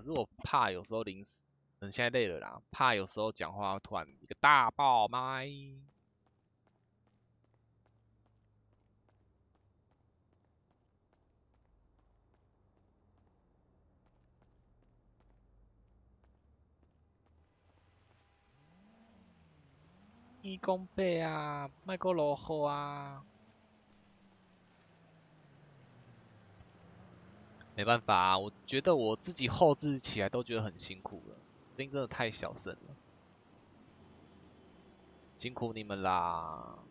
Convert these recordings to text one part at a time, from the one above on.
可是我怕有时候临时，现在累了啦，怕有时候讲话突然一个大爆麦。一公倍啊，卖个落后啊，没办法啊，我觉得我自己后置起来都觉得很辛苦了，声音真的太小声了，辛苦你们啦。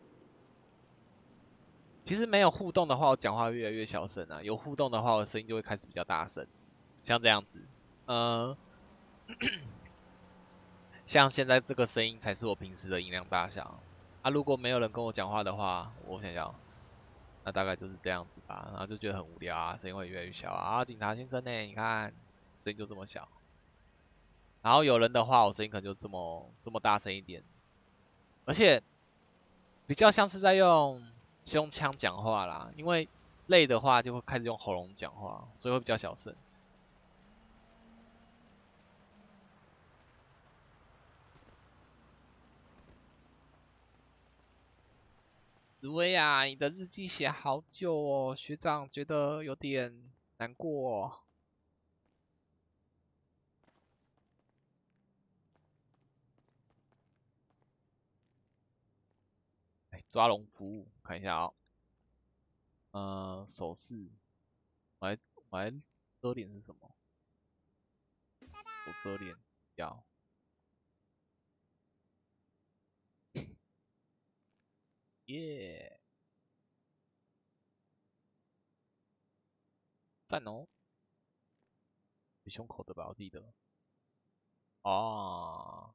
其实没有互动的话，我讲话越来越小声啊；有互动的话，我的声音就会开始比较大声，像这样子。像现在这个声音才是我平时的音量大小。啊，如果没有人跟我讲话的话，我想想，那大概就是这样子吧。然后就觉得很无聊啊，声音会越来越小啊。警察先生呢？你看，声音就这么小。然后有人的话，我声音可能就这么大声一点，而且比较像是在用胸腔讲话啦，因为累的话就会开始用喉咙讲话，所以会比较小声。紫薇啊，你的日记写好久哦，学长觉得有点难过哦。哎，抓龙服务，看一下哦。手势，我来遮脸是什么？我遮脸要耶，赞哦，有胸口的吧，我记得。哦，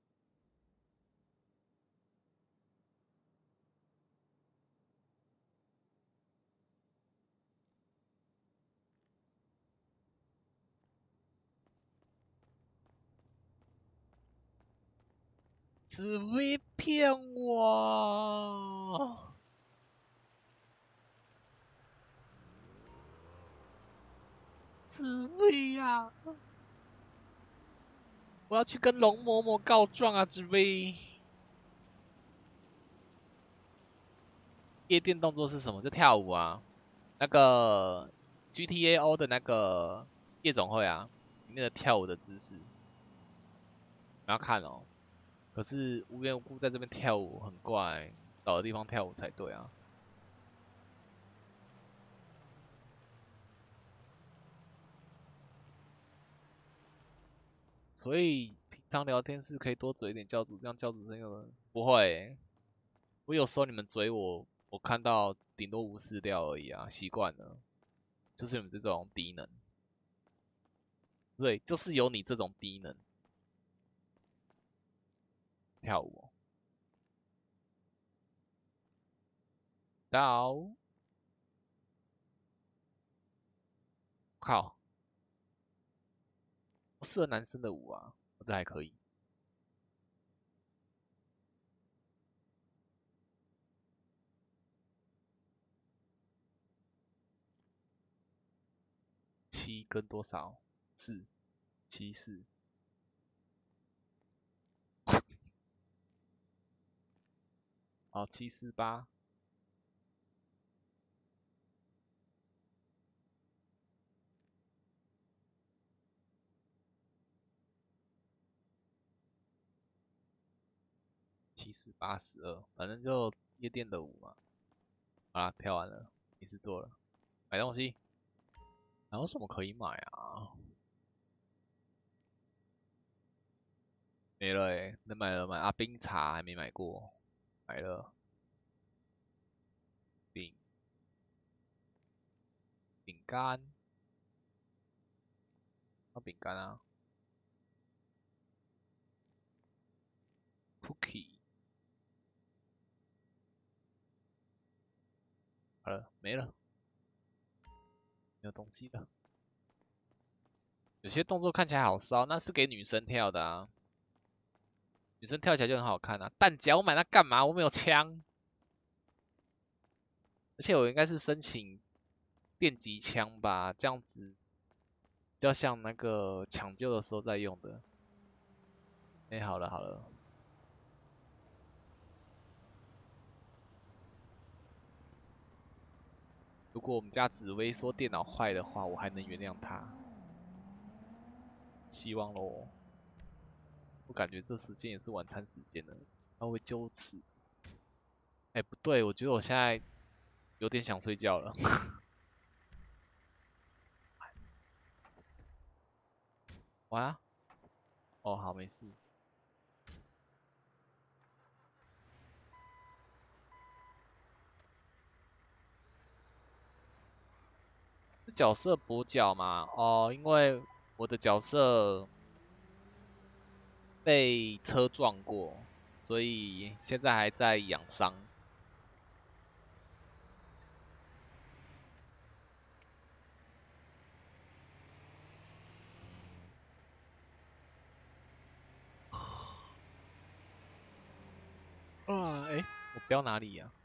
紫薇骗我，紫薇呀、我要去跟龙嬷嬷告状啊，紫薇。夜店动作是什么？就跳舞啊。那个 GTA 的那个夜总会啊，里面的跳舞的姿势，你要看哦。可是无缘无故在这边跳舞很怪，找个地方跳舞才对啊。所以平常聊天是可以多嘴一点教主，这样教主声音有不会欸。我有时候你们嘴我，我看到顶多无视掉而已啊，习惯了。就是你们这种低能，对，就是有你这种低能跳舞哦。到，靠，适合男生的舞啊，我这还可以。七跟多少？474。好748。7482，反正就夜店的舞嘛。啊，跳完了，没事做了，买东西。还有什么可以买啊？没了欸，能买了买啊，冰茶还没买过，买了。饼饼干，啊饼干啊，cookie，好了，没了，没有东西了。有些动作看起来好骚，那是给女生跳的啊，女生跳起来就很好看啊。弹夹我买它干嘛？我没有枪，而且我应该是申请电击枪吧，这样子比较像那个抢救的时候在用的。哎，好了好了。如果我们家紫薇说电脑坏的话，我还能原谅他，希望咯。我感觉这时间也是晚餐时间了，他会纠此。哎，不对，我觉得我现在有点想睡觉了。晚啊？哦，好，没事。是角色跛脚嘛？哦，因为我的角色被车撞过，所以现在还在养伤。啊，哎，我标哪里呀、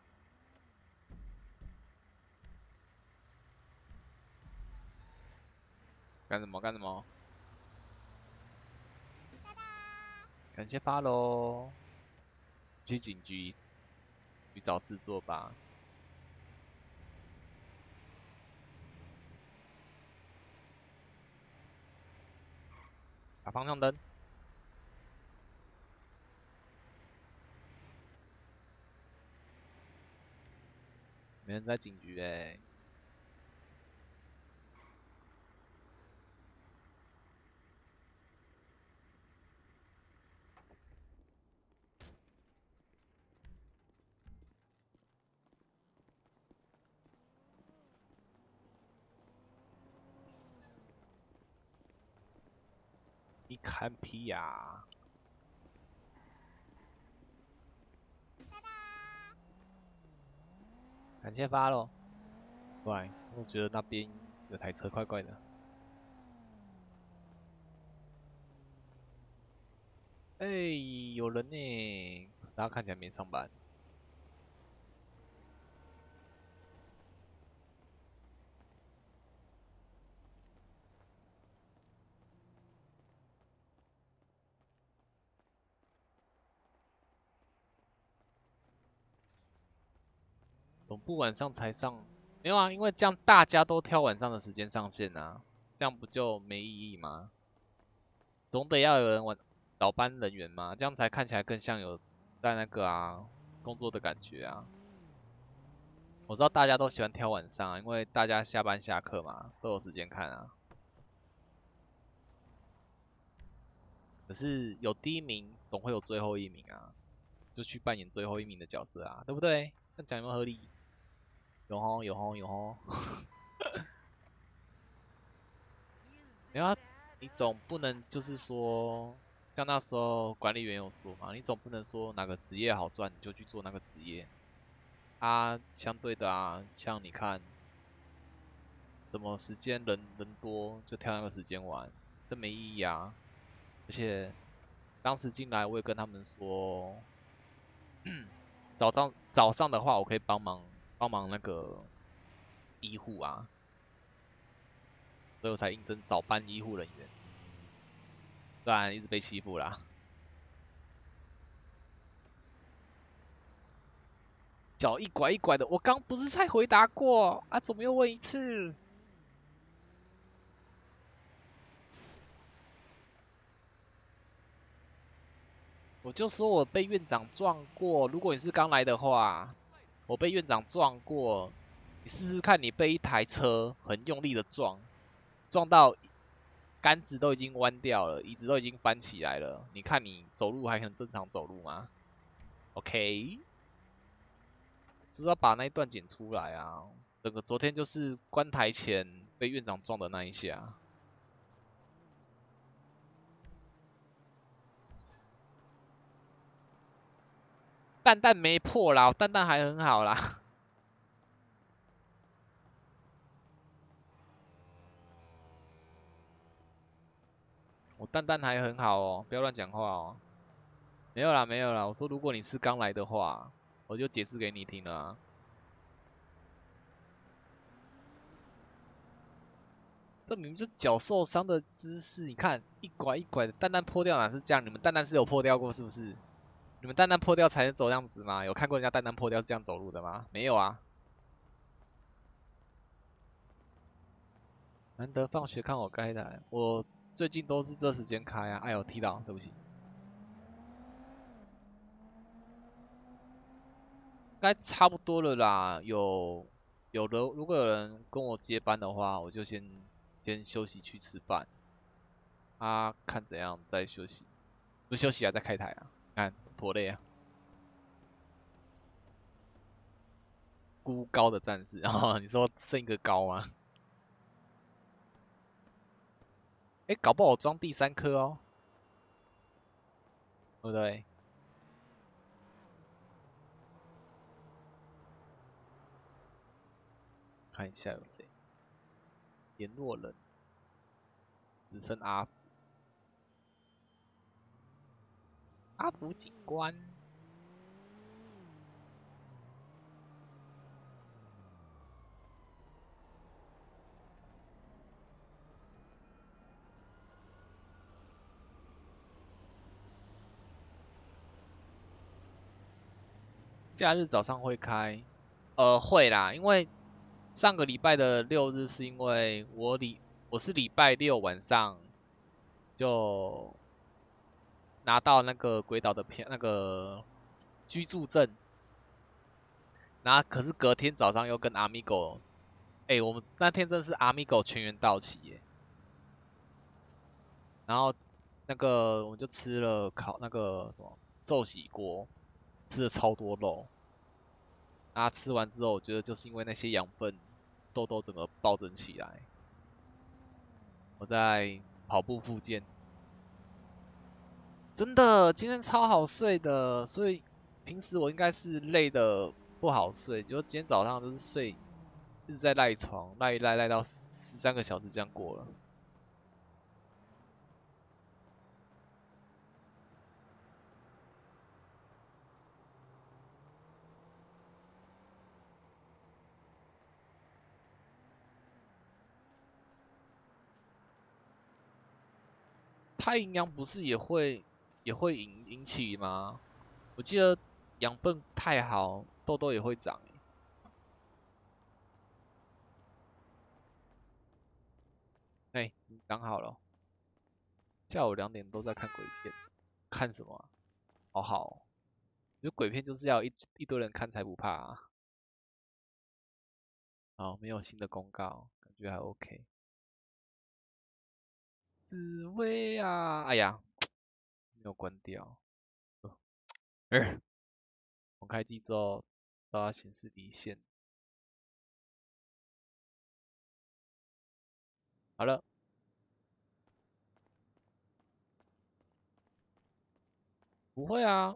干什么干什么？感谢发喽，去警局去找事做吧。打方向灯，没人在警局哎。你看屁呀！感谢发喽。对，我觉得那边有台车怪怪的。哎，有人呢，大家看起来没上班。总部晚上才上，没有啊，因为这样大家都挑晚上的时间上线啊，这样不就没意义吗？总得要有人晚倒班人员嘛，这样才看起来更像有在那个啊工作的感觉啊。我知道大家都喜欢挑晚上啊，因为大家下班下课嘛，都有时间看啊。可是有第一名，总会有最后一名啊，就去扮演最后一名的角色啊，对不对？这样讲有没有合理？有吼有吼有吼。没有啊，你总不能就是说，像那时候管理员有说嘛，你总不能说哪个职业好赚你就去做那个职业啊。相对的啊，像你看，怎么时间人多就挑那个时间玩，这没意义啊。而且当时进来我也跟他们说，早上的话我可以帮忙那个医护啊，所以我才应征早班医护人员，不然一直被欺负啦。脚一拐一拐的，我刚不是才回答过啊，怎么又问一次？我就说我被院长撞过，如果你是刚来的话，我被院长撞过，你试试看，你被一台车很用力的撞到杆子都已经弯掉了，椅子都已经翻起来了，你看你走路还很正常走路吗？OK，就是要把那一段剪出来啊。整个昨天就是关台前被院长撞的那一下。蛋蛋没破啦，蛋蛋还很好啦。我蛋蛋还很好哦，不要乱讲话哦。没有啦，没有啦，我说如果你是刚来的话，我就解释给你听了啊。 这明明就是脚受伤的姿势，你看一拐一拐的，蛋蛋破掉哪是这样？你们蛋蛋是有破掉过是不是？你们蛋蛋破掉才能走这样子吗？有看过人家蛋蛋破掉是这样走路的吗？没有啊。难得放学看我开台，我最近都是这时间开啊。哎呦，踢到，对不起。应该差不多了啦。如果有人跟我接班的话，我就先休息去吃饭。啊，看怎样再休息，不休息啊，再开台啊。看多累啊。孤高的战士，然后你说剩一个高吗？哎，搞不好我装第三颗哦，对不对？看一下有谁，联络人只剩阿福警官。假日早上会开，会啦，因为上个礼拜的6日是因为我是礼拜六晚上就拿到那个鬼岛的票，那个居住证，然后可是隔天早上又跟 Amigo，我们那天真的是 Amigo 全员到齐耶，然后那个我们就吃了那个什么寿喜锅，吃了超多肉，然后吃完之后，我觉得就是因为那些养分，痘痘整个暴增起来。我在跑步复健，真的今天超好睡的，所以平时我应该是累的不好睡，就今天早上就是一直在赖床，赖到13个小时这样过了。太营养不是也会引起吗？我记得养分太好，痘痘也会长你刚好了，下午2点都在看鬼片，看什么啊？好好哦，我觉得鬼片就是要一堆人看才不怕啊。好，没有新的公告，感觉还 OK。紫薇啊，哎呀，没有关掉。重开机之后都要显示离线。好了，不会啊，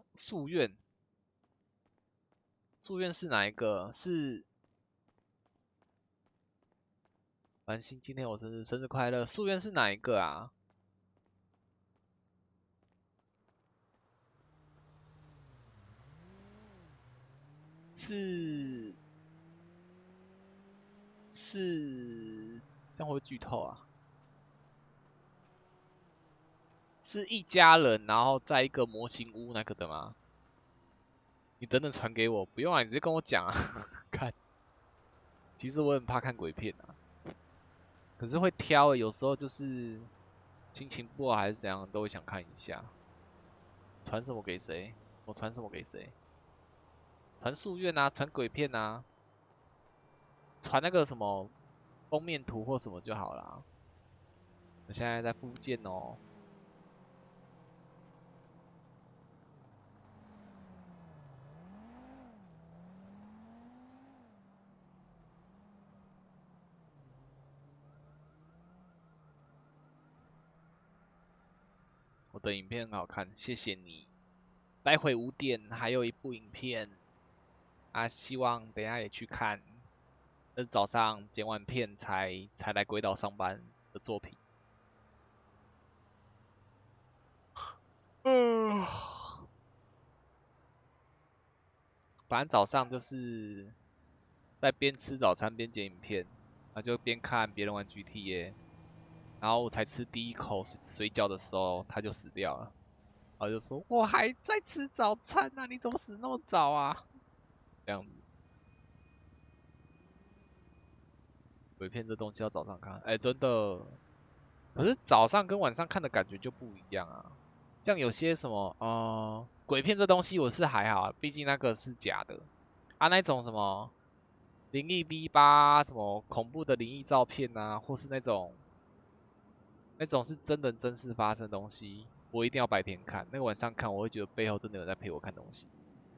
夙愿是哪一个？是繁星，今天我生日，生日快乐。夙愿是哪一个啊？是是，这样会不会剧透啊？是一家人，然后在一个模型屋那个的吗？你等等传给我，不用啊，你直接跟我讲啊。看，其实我很怕看鬼片啊，可是会挑欸，有时候就是心情不好还是怎样，都会想看一下。传什么给谁？我传什么给谁？传夙愿啊，传鬼片啊，传那个什么封面图或什么就好啦。我现在在附件哦。我的影片很好看，谢谢你。待会5点还有一部影片啊，希望等一下也去看。那是早上剪完片才来鬼岛上班的作品。嗯，反正早上就是在边吃早餐边剪影片，就边看别人玩 GTA。 然后我才吃第一口水饺的时候，他就死掉了。然后就说我还在吃早餐呢、你怎么死那么早啊？这样子，鬼片这东西要早上看，哎，真的。可是早上跟晚上看的感觉就不一样啊。像有些什么，鬼片这东西我是还好啊，毕竟那个是假的。啊，那种什么灵异 V8，什么恐怖的灵异照片啊，或是那种是真人真事发生的东西，我一定要白天看。那个晚上看，我会觉得背后真的有在陪我看东西。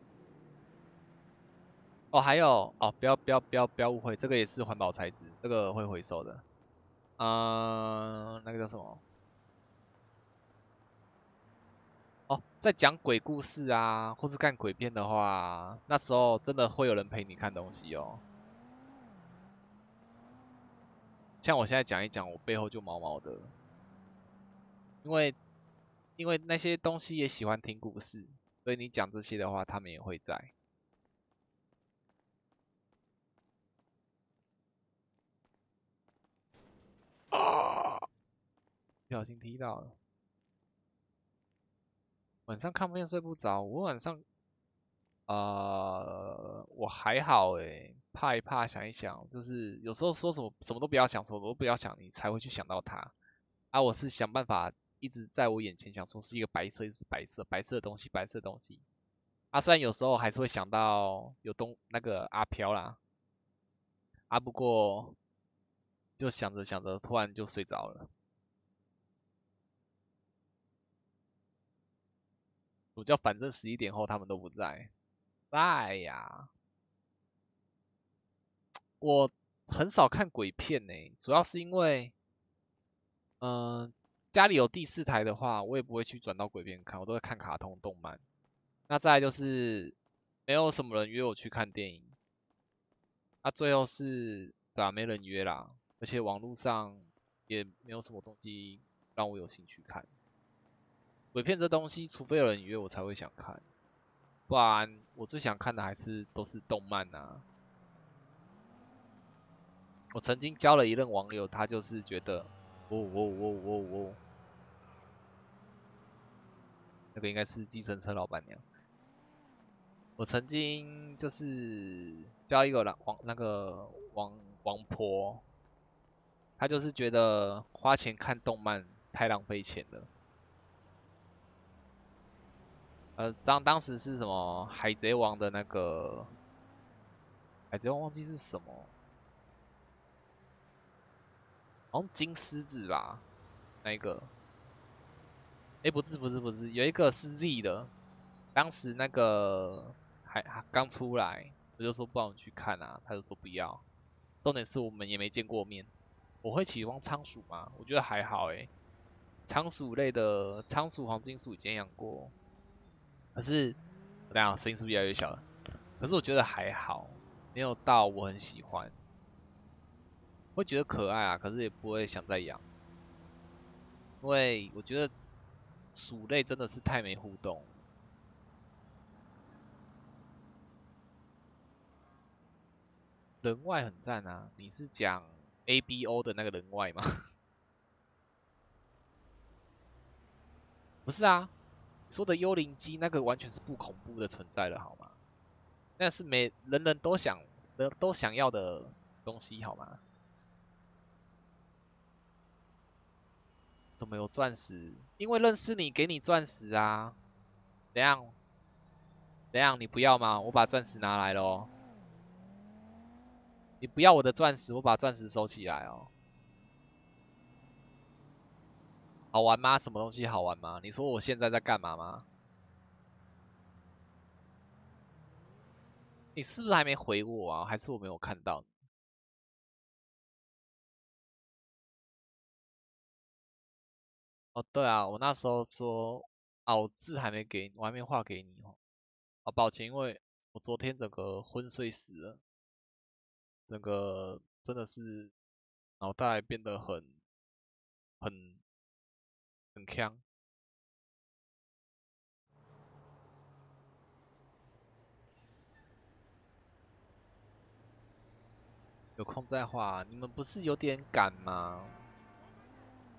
哦，还有哦，不要误会，这个也是环保材质，这个会回收的。那个叫什么？哦，在讲鬼故事啊，或是看鬼片的话，那时候真的会有人陪你看东西哦。像我现在讲一讲，我背后就毛毛的，因为那些东西也喜欢听故事，所以你讲这些的话，他们也会在。啊，不小心踢到了。晚上看不见睡不着，我晚上我还好诶，怕一怕，想一想，就是有时候说什么都不要想，什么都不要想，你才会去想到它。啊，我是想办法一直在我眼前想说是一个白色，一直白色的东西，白色的东西。啊，虽然有时候还是会想到有那个阿飘啦，啊，不过就想着想着，突然就睡着了。我叫反正11点后他们都不在。在呀，我很少看鬼片呢，主要是因为家里有第4台的话，我也不会去转到鬼片看，我都会看卡通动漫。那再来就是没有什么人约我去看电影，那最后是对啊，没人约啦，而且网络上也没有什么东西让我有兴趣看。鬼片这东西，除非有人约我才会想看，不然我最想看的还是都是动漫啊。我曾经交了一任网友，他就是觉得，那个应该是计程车老板娘。我曾经就是交一个王婆，她就是觉得花钱看动漫太浪费钱了。当时是什么海贼王的那个海贼王忘记是什么，好像金狮子吧，那一个，不是，有一个是 Z 的，当时那个还刚出来，我就说不然我们去看啊，他就说不要。重点是我们也没见过面，我会期望仓鼠吗？我觉得还好诶，仓鼠类的仓鼠、黄金鼠以前养过，可是我等一下声音是不是越来越小了？可是我觉得还好，没有到我很喜欢，会觉得可爱啊，可是也不会想再养，因为我觉得鼠类真的是太没互动。人外很赞啊，你是讲 ABO 的那个人外吗？不是啊，你说的幽灵机那个完全是不恐怖的存在了好吗？那是人人都想要的东西好吗？怎么有钻石？因为认识你给你钻石啊。怎样？怎样？你不要吗？我把钻石拿来了哦。你不要我的钻石，我把钻石收起来哦。好玩吗？什么东西好玩吗？你说我现在在干嘛吗？你是不是还没回我啊？还是我没有看到？哦，对啊，我那时候说，啊，我字还没给你，我还没画给你哦。啊，抱歉，因为我昨天整个昏睡死了，整个真的是脑袋变得很很呛。有空再画，你们不是有点赶吗？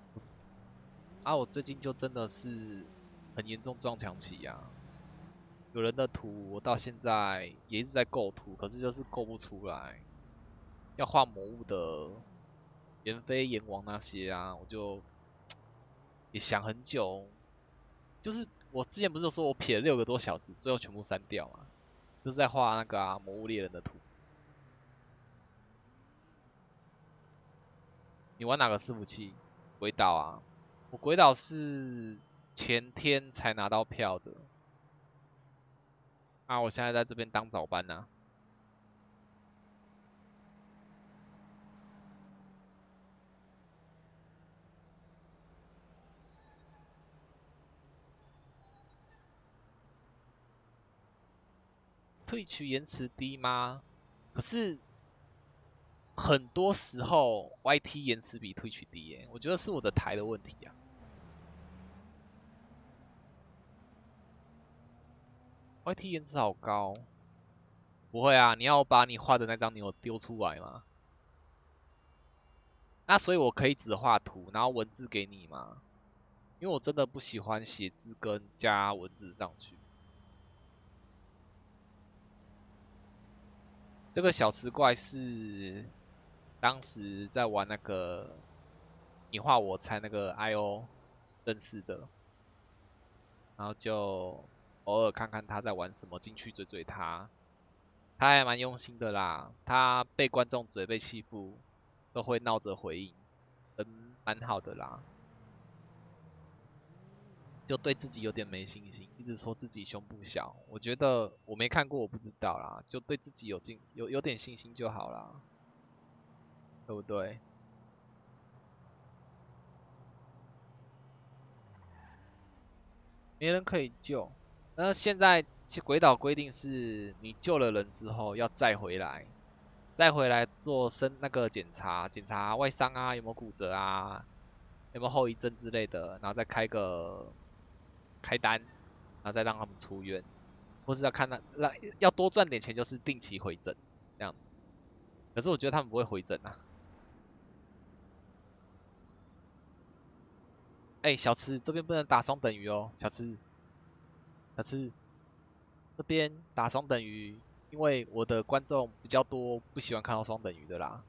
啊，我最近就真的是很严重撞墙期啊。有人的图我到现在也一直在构图，可是就是构不出来。要画魔物的炎飞、炎王那些啊，我就也想很久。就是我之前不是说我撇了6个多小时，最后全部删掉嘛，就是在画那个魔物猎人的图。你玩哪个伺服器？鬼岛啊，我鬼岛是前天才拿到票的。啊，我现在在这边当早班呢、退取延迟低吗？可是很多时候 YT 延迟比退取低耶，我觉得是我的台的问题啊。YT 延迟好高，不会啊，你要把你画的那张牛丢出来吗？那所以我可以只画图，然后文字给你吗？因为我真的不喜欢写字跟加文字上去。这个小吃怪是当时在玩那个你画我猜那个 IO 认识的，然后就偶尔看看他在玩什么，进去追追他。他还蛮用心的啦，他被观众嘴被欺负都会闹着回应，人蛮好的啦。就对自己有点没信心，一直说自己胸部小。我觉得我没看过，我不知道啦，就对自己有点信心就好啦，对不对？没人可以救。那现在鬼岛规定是你救了人之后要再回来，再回来做那个检查，检查外伤啊，有没有骨折啊，有没有后遗症之类的，然后再开单，然后再让他们出院，或是要看要多赚点钱，就是定期回诊这样子。可是我觉得他们不会回诊啊。哎、小吃这边不能打双等于哦，小吃这边打双等于，因为我的观众比较多，不喜欢看到双等于的啦。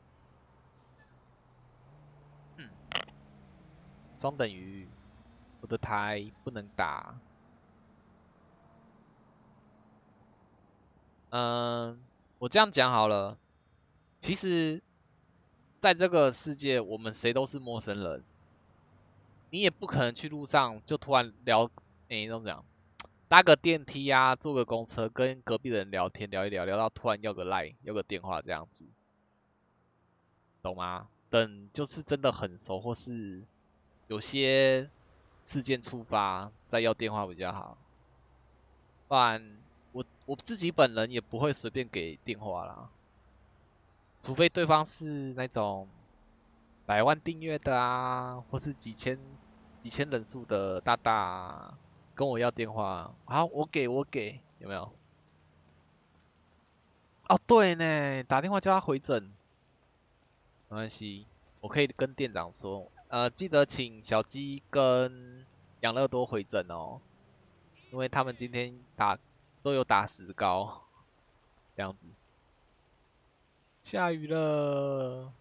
嗯，双等于我的台不能打。嗯，我这样讲好了，其实在这个世界，我们谁都是陌生人，你也不可能去路上就突然聊，怎么讲？搭个电梯啊，坐个公车，跟隔壁的人聊天聊一聊，聊到突然要个赖，要个电话这样子，懂吗？等就是真的很熟，或是有些事件触发，再要电话比较好。不然我自己本人也不会随便给电话啦，除非对方是那种100万订阅的啊，或是几千人数的大大啊跟我要电话，好，我给，有没有？哦，对呢，打电话叫他回诊，没关系，我可以跟店长说，记得请小鸡跟养乐多回诊哦，因为他们今天都有打石膏，这样子。下雨了，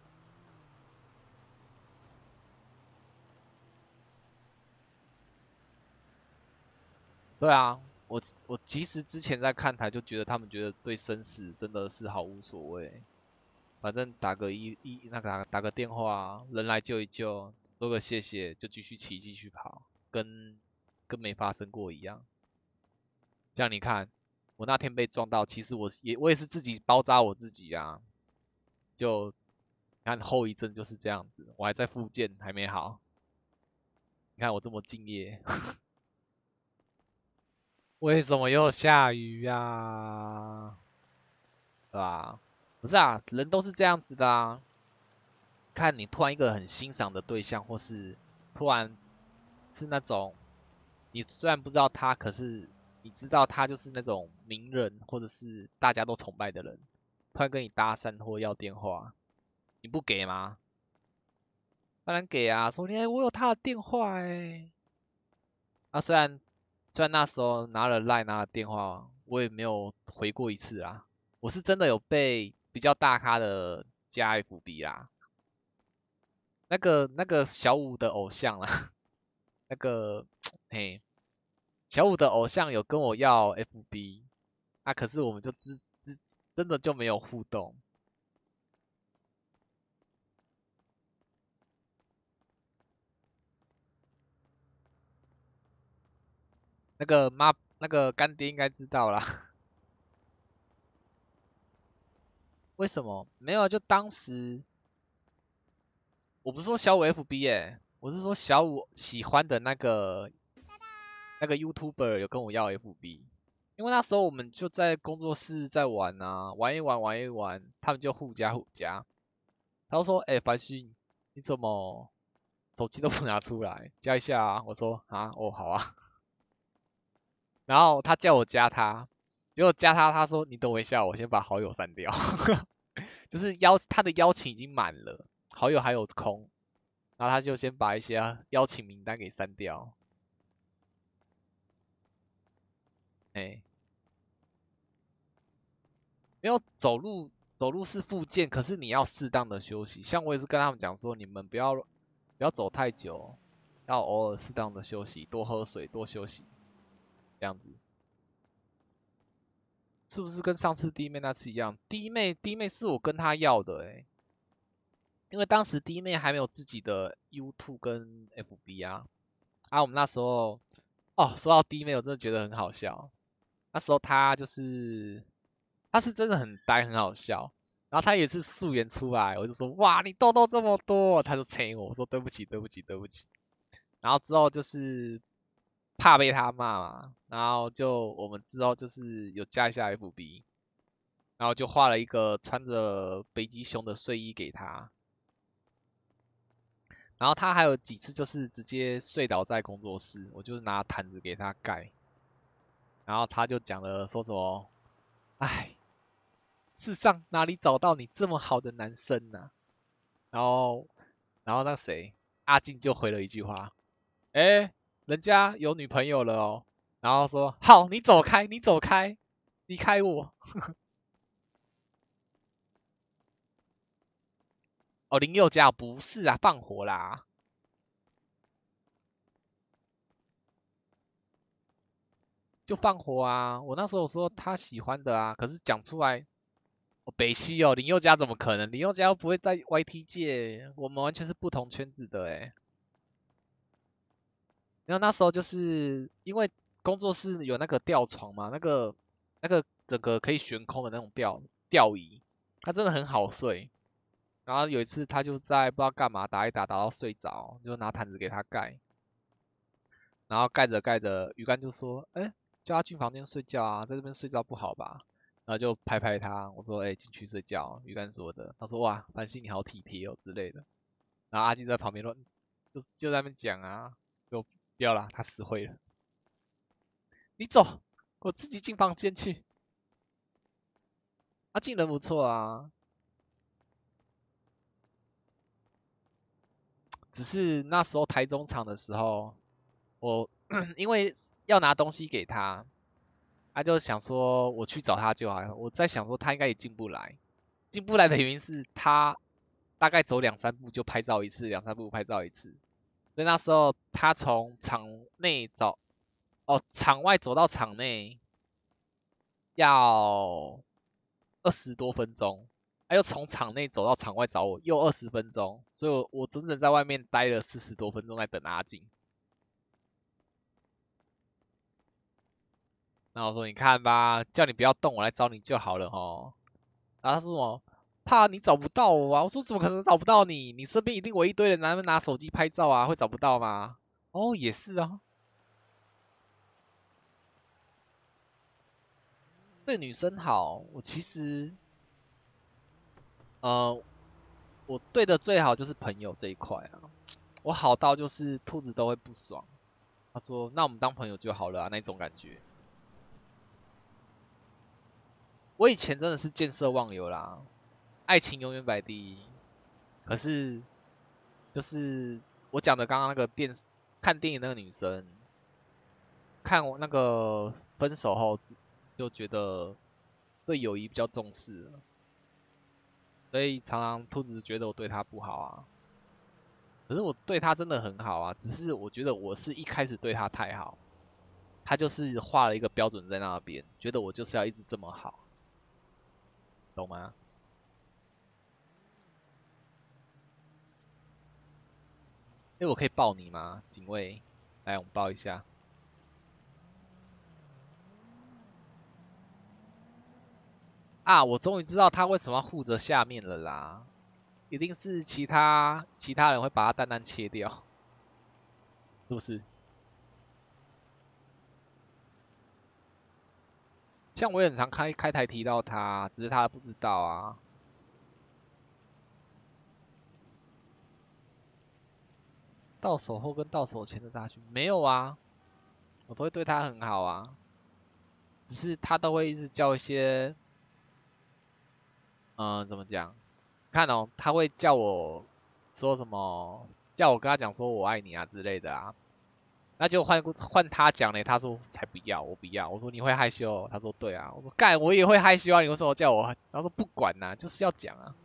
对啊，我其实之前在看台就觉得他们觉得对生死真的是毫无所谓，反正打个电话，人来救一救，说个谢谢就继续骑继续跑，跟没发生过一样。像你看，我那天被撞到，其实我也是自己包扎我自己啊，就看后遗症就是这样子，我还在复健还没好，你看我这么敬业，为什么又下雨呀？对吧？不是啊，人都是这样子的啊。看你突然一个很欣赏的对象，或是突然是那种你虽然不知道他，可是你知道他就是那种名人，或者是大家都崇拜的人，突然跟你搭讪或要电话，你不给吗？ 当然给啊，说我有他的电话啊，虽然那时候拿了 LINE 拿了电话，我也没有回过一次啊。我是真的有被比较大咖的加 FB 啦，那个小五的偶像啦，那个嘿，小五的偶像有跟我要 FB，啊，可是我们就真的就没有互动。那个干爹应该知道啦。为什么？没有啊，就当时我不是说小五 FB 我是说小五喜欢的那个 YouTuber 有跟我要 FB，因为那时候我们就在工作室在玩啊，玩一玩，他们就互加。他就说，繁星，你怎么手机都不拿出来，加一下啊？我说啊，哦好啊。然后他叫我加他，结果加他，他说你等我一下，我先把好友删掉。就是他的邀请已经满了，好友还有空，然后他就先把一些邀请名单给删掉。哎，没有走路是附件，可是你要适当的休息。像我也是跟他们讲说，你们不要走太久，要偶尔适当的休息，多喝水，多休息，这样子。是不是跟上次弟妹那次一样？弟妹是我跟他要的因为当时弟妹还没有自己的 YouTube 跟 FB 啊。我们那时候说到弟妹，我真的觉得很好笑。那时候他是真的很呆，很好笑。然后他也是素颜出来，我就说哇，你痘痘这么多，他就捶我，我说对不起，对不起，对不起。然后之后就是怕被他骂嘛，然后我们之后就是有加一下 FB，然后就画了一个穿着北极熊的睡衣给他。然后他还有几次就是直接睡倒在工作室，我就拿毯子给他盖。然后他就讲了说什么，哎，世上哪里找到你这么好的男生呢、然后，那谁，阿静就回了一句话，人家有女朋友了哦。然后说，好，你走开，你走开，离开我。哦，林宥嘉不是啊，放火啦，就放火啊。我那时候说他喜欢的啊，可是讲出来，北七哦，林宥嘉怎么可能？林宥嘉又不会在 YT 界，我们完全是不同圈子的然后那时候就是因为工作室有那个吊床嘛，那个整个可以悬空的那种吊椅，它真的很好睡。然后有一次他就在不知道干嘛打一打到睡着，就拿毯子给他盖，然后盖着盖着，鱼竿就说：叫他进房间睡觉啊，在这边睡觉不好吧？然后就拍拍他，我说：进去睡觉。鱼竿说的，他说：哇，繁星你好体贴哦之类的。然后阿基在旁边就在那边讲啊，就不要啦，他死会了。你走，我自己进房间去。阿静人不错啊，只是那时候台中场的时候，我因为要拿东西给他，他就想说我去找他就好了。我在想说他应该也进不来，进不来的原因是他大概走两三步就拍照一次，两三步拍照一次。所以那时候他从场外走到场内要20多分钟，他又从场内走到场外找我，又20分钟，所以我整整在外面待了40多分钟在等阿静。然后我说你看吧，叫你不要动，我来找你就好了吼。然后他说什么？怕你找不到我啊？我说怎么可能找不到你？你身边一定有一堆人拿手机拍照啊，会找不到吗？哦，也是啊。对女生好，我其实呃，我对的最好就是朋友这一块啊。我好到就是兔子都会不爽。他说那我们当朋友就好了啊，那种感觉。我以前真的是见色忘友啦，爱情永远摆第一。可是就是我讲的刚刚那个看电影那个女生，看我那个分手后就觉得对友谊比较重视了，所以常常兔子觉得我对她不好啊。可是我对她真的很好啊，只是我觉得我是一开始对她太好，她就是画了一个标准在那边，觉得我就是要一直这么好，懂吗？哎，我可以抱你吗，警卫？来，我们抱一下。啊，我终于知道他为什么要护着下面了啦，一定是其他人会把他蛋蛋切掉，是不是？像我也很常开台提到他，只是他不知道啊。到手后跟到手前的差距没有啊，我都会对他很好啊，只是他都会一直叫一些，怎么讲？看哦，他会叫我说什么，叫我跟他讲说我爱你啊之类的啊。那就换他讲嘞，他说才不要，我不要。我说你会害羞哦，他说对啊。我说干，我也会害羞啊，你为什么叫我？他说不管呐、就是要讲啊。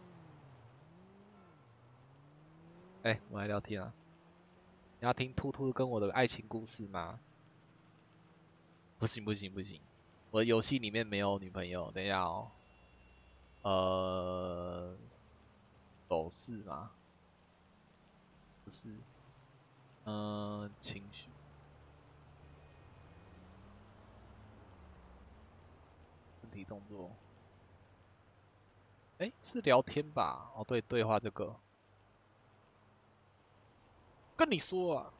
哎、我们来聊天啊，你要听兔兔跟我的爱情故事吗？不行不行不行，我的游戏里面没有女朋友。等一下哦，呃，手势吗？不是，情绪，身体动作。哎、是聊天吧？哦，对，对话这个，跟你说啊，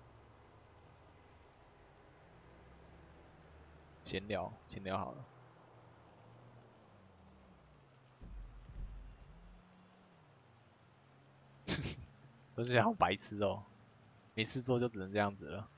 闲聊好了。而且好白痴哦，没事做就只能这样子了。